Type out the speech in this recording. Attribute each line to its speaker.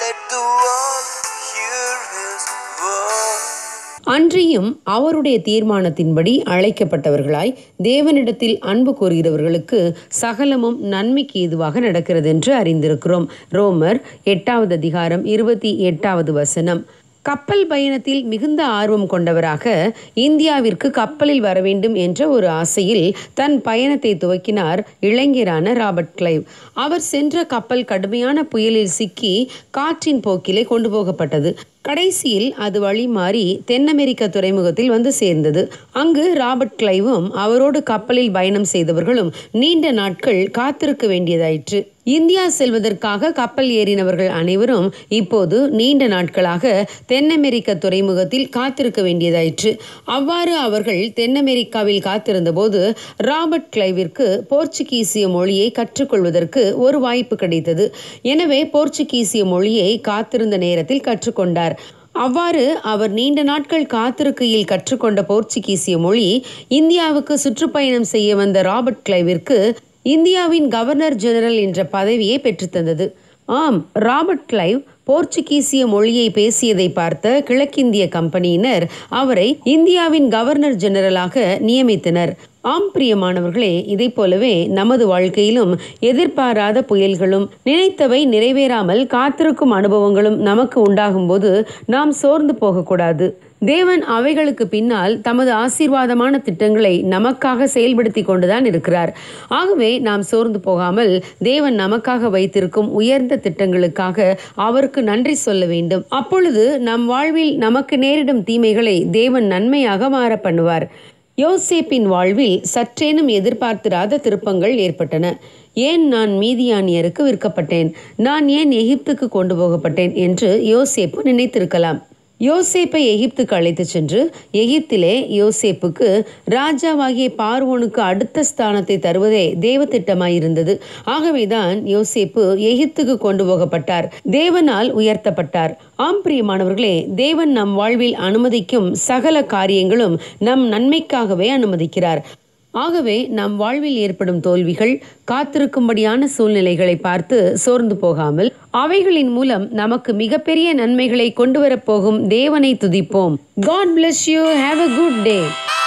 Speaker 1: Let the world hear his word.
Speaker 2: அன்றியும் அவருடைய தீர்மானத்தின்படி அழைக்கப்பட்டவர்களாய் தேவனிடத்தில் அன்பு கூறுகிறவர்களுக்கு சகலமும் நன்மைக்கு ஏதுவாக நடக்கிறது என்று அறிந்திருக்கிறோம். ரோமர் 8:28 கப்பல் பயணத்தில் மிகுந்த ஆர்வம் கொண்டவராக இந்தியாவிற்கு கப்பலில் வர வேண்டும் என்ற ஒரு ஆசையில் தன் பயணத்தை துவக்கினார் இளைஞரான ராபர்ட் கிளைவ். அவர் சென்ற கப்பல் கடுமையான புயலில் சிக்கி காற்றின் போக்கிலே கொண்டு போகப்பட்டது. கடைசியில் அது வழி மாறி தென் அமெரிக்க துறைமுகத்தில் வந்து சேர்ந்தது. அங்கு ராபர்ட் கிளைவும் அவரோடு கப்பலில் பயணம் செய்தவர்களும் நீண்ட நாட்கள் காத்திருக்க வேண்டியதாயிற்று. இந்தியா செல்வதற்காக கப்பல் ஏறினவர்கள் அனைவரும் இப்போது நீண்ட நாட்களாக தென் அமெரிக்க துறைமுகத்தில் காத்திருக்க வேண்டியதாயிற்று. அவ்வாறு அவர்கள் தென் அமெரிக்காவில் காத்திருந்த போது ராபர்ட் கிளைவிற்கு போர்ச்சுகீசிய மொழியை கற்றுக்கொள்வதற்கு ஒரு வாய்ப்பு கிடைத்தது. எனவே போர்ச்சுகீசிய மொழியை காத்திருந்த நேரத்தில் கற்றுக்கொண்டார். அவ்வாறு அவர் நீண்ட நாட்கள் காத்திருக்கையில் கற்றுக்கொண்ட போர்ச்சுகீசிய மொழி இந்தியாவுக்கு சுற்றுப்பயணம் செய்ய வந்த ராபர்ட் கிளைவிற்கு இந்தியாவின் கவர்னர் ஜெனரல் என்ற பதவியை பெற்றுத்தந்தது. ஆம், ராபர்ட் கிளைவ் போர்ச்சுகீசிய மொழியை பேசியதை பார்த்த கிழக்கிந்திய கம்பெனியினர் அவரை இந்தியாவின் கவர்னர் ஜெனரலாக நியமித்தனர். ஆம் பிரியமானவர்களே, இதை போலவே நமது வாழ்க்கையிலும் எதிர்பாராத புயல்களும் நினைத்தவை நிறைவேறாமல் காத்திருக்கும் அனுபவங்களும் நமக்கு உண்டாகும் போது நாம் சோர்ந்து போகக்கூடாது. தேவன் அவைகளுக்கு பின்னால் தமது ஆசீர்வாதமான திட்டங்களை நமக்காக செயல்படுத்தி கொண்டுதான் இருக்கிறார். ஆகவே நாம் சோர்ந்து போகாமல் தேவன் நமக்காக வைத்திருக்கும் உயர்ந்த திட்டங்களுக்காக அவருக்கு நன்றி சொல்ல வேண்டும். அப்பொழுது நம் வாழ்வில் நமக்கு நேரிடும் தீமைகளை தேவன் நன்மையாக மாற பண்ணுவார். யோசேப்பின் வாழ்வில் சற்றேனும் எதிர்பார்த்திராத திருப்பங்கள் ஏற்பட்டன. ஏன் நான் மீதியானியருக்கு விற்கப்பட்டேன், நான் ஏன் எகிப்துக்கு கொண்டு போகப்பட்டேன் என்று யோசேப்பு நினைத்திருக்கலாம். யோசேப்பை எகிப்துக்கு அழைத்து சென்று எகிப்திலே யோசேப்புக்கு ராஜாவாகிய பார்வோனுக்கு அடுத்த ஸ்தானத்தை தருவதே தேவ திட்டமாயிருந்தது. ஆகவேதான் யோசேப்பு எகிப்துக்கு கொண்டு போகப்பட்டார், தேவனால் உயர்த்தப்பட்டார். ஆம் பிரியமானவர்களே, தேவன் நம் வாழ்வில் அனுமதிக்கும் சகல காரியங்களும் நம் நன்மைக்காகவே அனுமதிக்கிறார். ஆகவே நம் வாழ்வில் ஏற்படும் தோல்விகள், காத்திருக்கும்படியான சூழ்நிலைகளை பார்த்து சோர்ந்து போகாமல் அவைகளின் மூலம் நமக்கு மிகப்பெரிய நன்மைகளை கொண்டு வரப்போகும் தேவனை துதிப்போம். God bless you. Have a good day.